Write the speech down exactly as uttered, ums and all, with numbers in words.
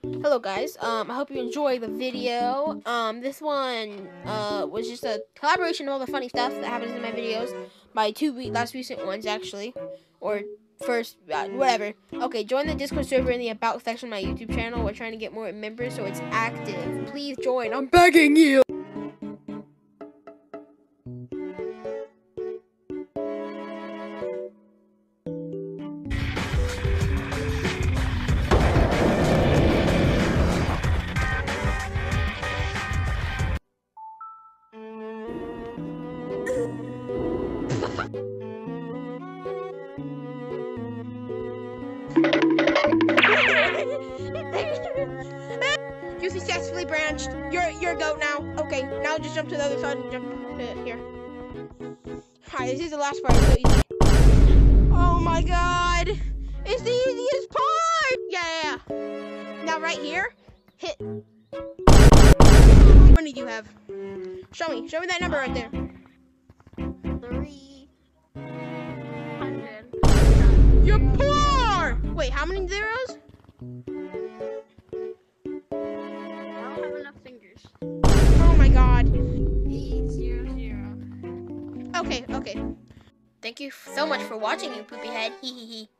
Hello guys, um, I hope you enjoy the video. Um, this one, uh, was just a collaboration of all the funny stuff that happens in my videos. My two week, last recent ones, actually. Or first, uh, whatever. Okay, join the Discord server in the About section of my YouTube channel. We're trying to get more members so it's active. Please join, I'm begging you! You successfully branched. You're you're a goat now. Okay, now just jump to the other side and jump uh, here. Alright, this is the last part. It's so easy. Oh my god! It's the easiest part! Yeah, yeah, yeah. Now right here, hit. How many do you have? Show me. Show me that number right there. Three hundred. You're poor! Wait, how many zeros? I don't have enough fingers. Oh my god. Eight zero zero. Okay, okay. Thank you so much for watching, you poopy head. Hee hee hee.